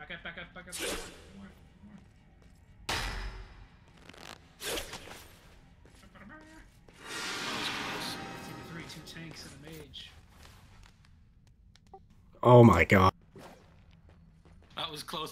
Back up, back up, back up. More. Team of 3, 2 tanks and a mage. Oh my god. That was close.